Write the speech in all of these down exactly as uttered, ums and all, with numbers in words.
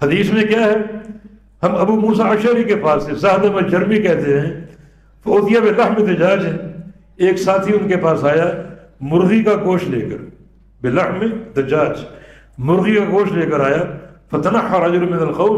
حدیث میں کیا ہے؟ ہم ابو موسیٰ اشعری کے پاس سے صاحب جرمی کہتے ہیں، فوتیہ بلحم دجاج، ایک ساتھی ان کے پاس آیا مرغی کا گوشت لے کر، بلحم دجاج، مرغی کا گوشت لے کر آیا، فتنحى رجل من القوم،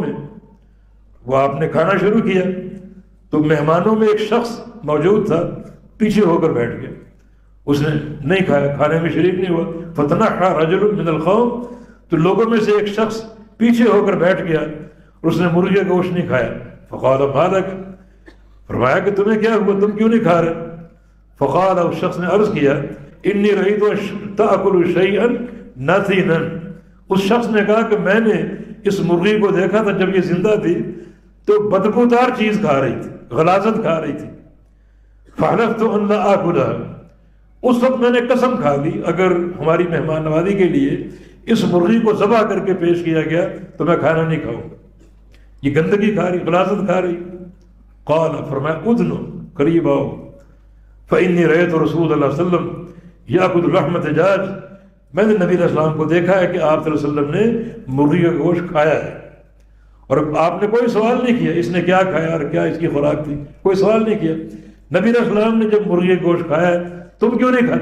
وہ آپ نے کھانا شروع کیا تو مہمانوں میں ایک شخص موجود تھا، پیچھے ہو کر بیٹھ گیا، اس نے نہیں کھایا، کھانے میں شریک نہیں ہوا، فتنحى رجل من القوم، تو لوگوں میں سے ایک شخص پیچھے ہو کر بیٹھ گیا اور اس نے مرغی کا گوشت نہیں کھایا، فقال ما لك، فرمایا کہ تمہیں کیا ہوا، تم کیوں نہیں کھا رہے؟ فقال، اس شخص نے عرض کیا انی رأیت تأکل شیئا نتنا، اس شخص نے کہا کہ میں نے اس مرغی کو دیکھا تھا جب یہ زندہ تھی تو بدبودار چیز کھا رہی تھی، غلاظت کھا رہی تھی، فحلفت ان لا آکلها، اس وقت میں نے قسم کھا لی اگر ہماری مہمان نوازی کے لیے اس مرغی کو ذبح کر کے پیش کیا گیا تو میں کھانا نہیں کھاؤں گا، یہ گندگی کھا رہی، غلاظت کھا رہی۔ قال، فرمایا ادنو، قریب آؤ، فإنی رأیت رسول اللہ صلی اللہ علیہ وسلم یأکل لحم دجاج، میں نے نبی علیہ السلام کو دیکھا ہے کہ آپ صلی اللہ علیہ وسلم نے مرغی کا گوشت کھایا ہے، اور آپ نے کوئی سوال نہیں کیا اس نے کیا کھایا اور کیا اس کی خوراک تھی، کوئی سوال نہیں کیا۔ نبی علیہ السلام نے جب مرغی کا گوشت کھایا ہے تم کیوں نہیں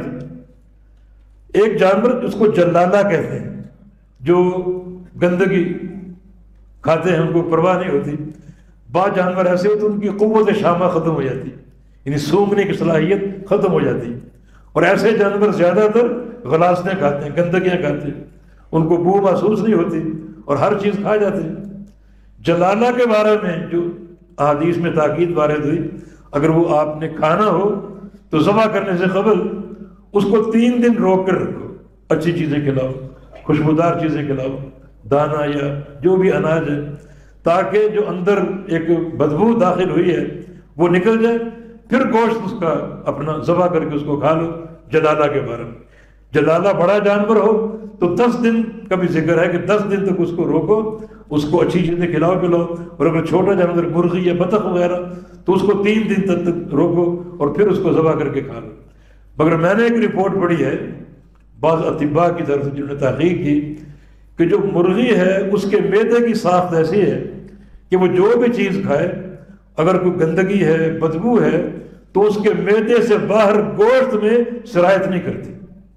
کھاتے؟ ایک جانور اس کو جلالہ کہتے ہیں، جو گندگی کھاتے ہیں ان کو پرواہ نہیں ہوتی، بعض جانور ایسے ہوتے ان کی قوت شامہ ختم ہو جاتی، یعنی سونگنے کی صلاحیت ختم ہو جاتی، اور ایسے جانور زیادہ تر غلاظتیں کھاتے ہیں، گندگیاں کھاتے ہیں، ان کو بو محسوس نہیں ہوتی اور ہر چیز کھا جاتے ہیں۔ جلالہ کے بارے میں جو احادیث میں تاکید وارد ہوئی، اگر وہ آپ نے کھانا ہو تو ذبح کرنے سے قبل اس کو تین دن روک کر رکھو، اچھی چیزیں کھلاؤ، خوشبودار چیزیں کھلاؤ، دانہ یا جو بھی اناج ہے، تاکہ جو اندر ایک بدبو داخل ہوئی ہے وہ نکل جائے، پھر گوشت اس کا اپنا ذبح کر کے اس کو کھا لو۔ جلالہ کے بارے میں، جلالہ بڑا جانور ہو تو دس دن کا بھی ذکر ہے کہ دس دن تک اس کو روکو، اس کو اچھی چیزیں کھلاؤ پلاؤ، اور اگر چھوٹا جانور مرغی یا بطخ وغیرہ تو اس کو تین دن تک تک روکو اور پھر اس کو ذبح کر کے کھا لو۔ مگر میں نے ایک رپورٹ پڑھی ہے بعض اطباء کی طرف سے جنہوں نے تحقیق کی کہ جو مرغی ہے اس کے معدے کی ساخت ایسی ہے کہ وہ جو بھی چیز کھائے اگر کوئی گندگی ہے، بدبو ہے، تو اس کے معدے سے باہر گوشت میں سرایت نہیں کرتی۔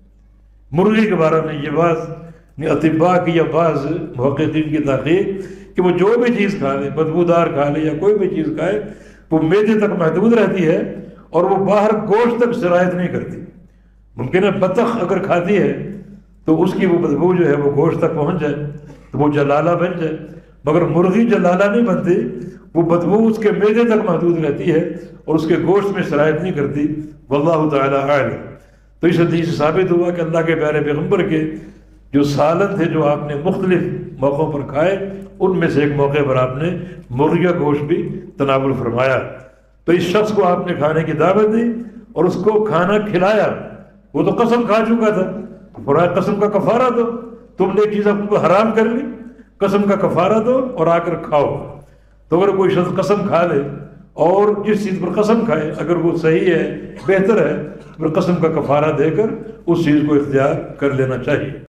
مرغی کے بارے میں یہ بات اطباء کی یا بعض محققین کی تحقیق کہ وہ جو بھی چیز کھا لے، بدبودار کھا لے یا کوئی بھی چیز کھائے، وہ معدے تک محدود رہتی ہے اور وہ باہر گوشت تک سرایت نہیں کرتی۔ ممکن ہے بطخ اگر کھاتی ہے تو اس کی وہ بدبو جو ہے وہ گوشت تک پہنچ جائے تو وہ جلالہ بن جائے، مگر مرغی جلالہ نہیں بنتی، وہ بدبو اس کے معدے تک محدود رہتی ہے اور اس کے گوشت میں سرایت نہیں کرتی۔ واللہ تعالی اعلم۔ تو اس حدیث سے ثابت ہوا کہ اللہ کے پیارے پیغمبر کے جو سالن تھے جو آپ نے مختلف موقعوں پر کھائے، ان میں سے ایک موقع پر آپ نے مرغی کا گوشت بھی تناول فرمایا۔ تو اس شخص کو آپ نے کھانے کی دعوت دی اور اس کو کھانا کھلایا، وہ تو قسم کھا چکا تھا، فرمایا قسم کا کفارہ دو، تم نے ایک چیز اپنے حرام کر لی، قسم کا کفارہ دو اور آ کر کھاؤ۔ تو اگر کوئی شخص قسم کھا لے اور جس چیز پر قسم کھائے اگر وہ صحیح ہے، بہتر ہے، پھر قسم کا کفارہ دے کر اس چیز کو اختیار کر لینا چاہیے۔